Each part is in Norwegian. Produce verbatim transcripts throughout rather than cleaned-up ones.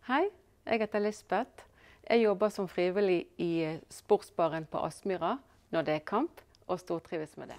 Hei, jeg heter Lisbeth. Jeg jobber som frivillig i sportsbaren på Aspmyra når det er kamp, og stortrives med det.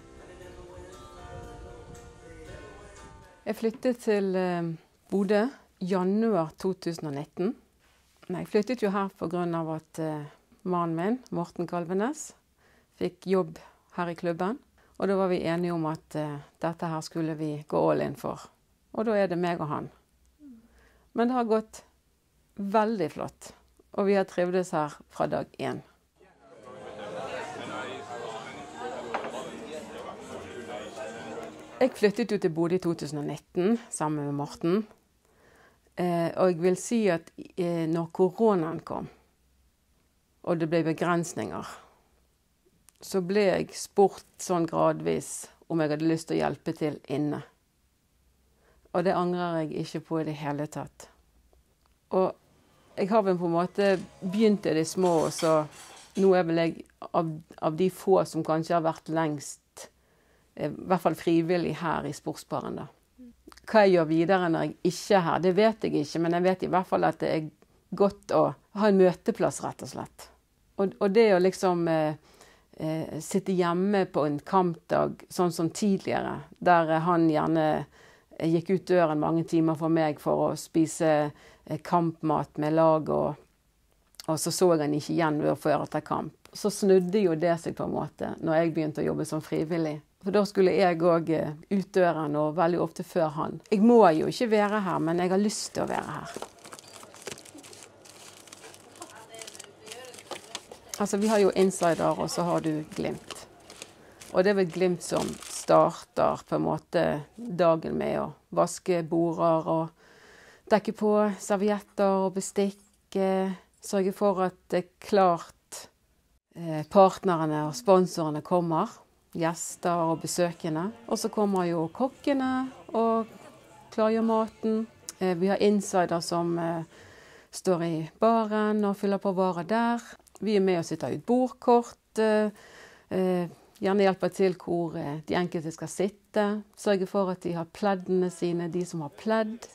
Jeg flyttet til Bodø i januar to tusen og nitten. Jeg flyttet jo her på grunn av at mannen min, Morten Kalvenes, fikk jobb her i klubben. Og da var vi enige om at dette her skulle vi gå all in for. Og da er det meg og han. Men det har gått veldig flott, og vi har trivdes her fra dag én. Jeg flyttet jo til Bodø i to tusen og nitten sammen med Morten. Eh, og jeg vil si at eh, når koronaen kom, og det ble begrensninger, så ble jeg spurt sånn gradvis om jeg hadde lyst til å hjelpe til inne. Og det angrer jeg ikke på i det hele tatt. Og jeg har vel på en måte begynt i det små, så nå er vel jeg av, av de få som kanskje har vært lengst, i hvert fall frivillig her i sportsbaren da. Hva jeg gjør videre når jeg ikke er her, det vet jeg ikke, men jeg vet i hvert fall at det er godt å ha en møteplass, rett og slett. Og, og det å liksom eh, eh, sitte hjemme på en kampdag, sånn som tidligere, der han gjerne Jeg gikk ut døren mange timer for meg for å spise kampmat med lag, og, og så så jeg han ikke igjen før etter kamp. Så snudde jo det seg på en måte når jeg begynte å jobbe som frivillig. For da skulle jeg også ut døren, og veldig ofte før han. Jeg må jo ikke være her, men jeg har lyst til å være her. Altså, vi har jo Insider, og så har du Glimt. Og det er vel Glimt som starter på en måte dagen med å vaske border og dekke på servietter og bestikk. Sørge for at det er klart partnerne og sponsorene kommer. Gjester og besøkende. Og så kommer jo kokkene og klargjør maten. Vi har Insider som står i baren og fyller på varer der. Vi er med og sitter ut bordkort. Gjerne hjelper til hvor de enkelte skal sitte. Sørge for at de har pleddene sine, de som har pledd.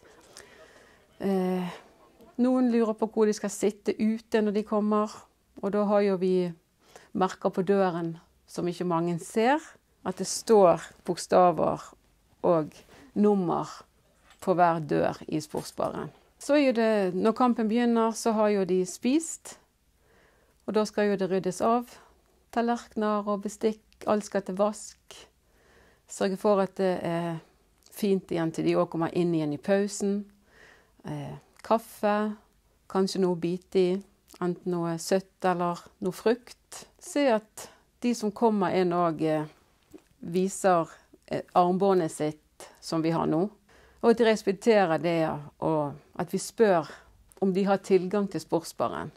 Eh, noen lurer på hvor de skal sitte ute når de kommer. Og da har jo vi merker på døren som ikke mange ser. At det står bokstaver og nummer på hver dør i sportsbaren. Så er det, når kampen begynner, så har jo de spist. Og da skal jo det ryddes av. Tallerkener og bestikk. Alt skal til vask. Sørge for at det er fint igjen til de også kommer inn igjen i pausen. Eh, kaffe, kanskje noe bite i, enten noe søtt eller noe frukt. Se at de som kommer inn og eh, viser eh, armbåndet sitt som vi har nå. Og at de respekterer det, og at vi spør om de har tilgang til sportsbaren.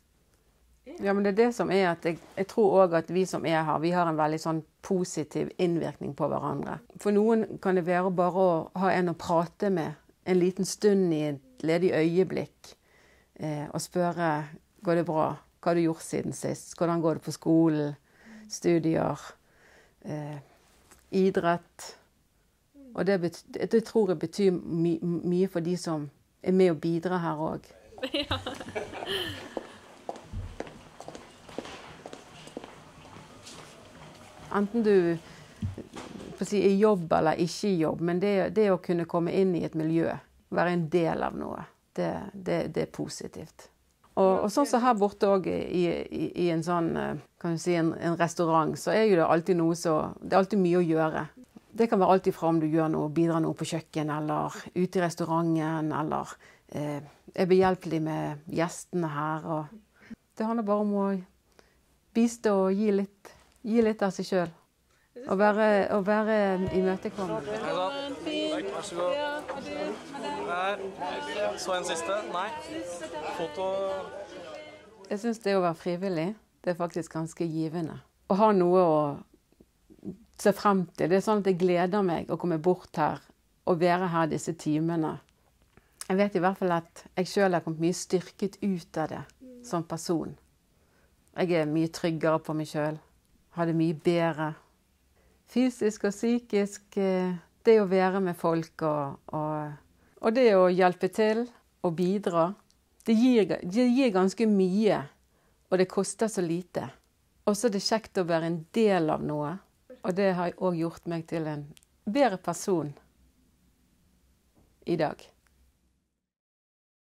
Ja, men det er det som er at jeg, jeg tror også at vi som er her, vi har en veldig sånn positiv innvirkning på hverandre. For noen kan det være bare å ha en å prate med en liten stund i et ledig øyeblikk, eh, og spørre, går det bra? Hva har du gjort siden sist? Hvordan går det på skolen? Studier? Eh, idrett? Og det, betyr, det tror jeg betyr my, mye for de som er med og bidrar her også. Ja. Enten du på å si, er i jobb eller ikke i jobb, men det, det å kunne komme inn i et miljø, være en del av noe, det, det, det er positivt. Og, og sånn som her borte også, i, i, i en sånn, kan du si, en, en restaurant, så er jo det alltid noe så, det er alltid mye å gjøre. Det kan være alltid fra om du gjør noe, bidrar noe på kjøkken, eller ute i restauranten, eller eh, er behjelpelig med gjestene her. Og det handler bare om å bistå og gi litt. Gi litt av seg selv, og være, og være imøtekommende. Hei da. Vær så god. Her. Så en siste? Nei. Foto. Jeg synes det å være frivillig, det er faktisk ganske givende. Å ha noe å se frem til. Det er sånn at jeg gleder meg å komme bort her og være her disse timene. Jeg vet i hvert fall at jeg selv har kommet mye styrket ut av det som person. Jeg er mye tryggere på meg selv. Har det mye bedre. Fysisk og psykisk, det å være med folk og, og, og det å hjelpe til og bidra, det gir, det gir ganske mye, og det koster så lite. Og så er det kjekt å være en del av noe, og det har også gjort meg til en bedre person i dag.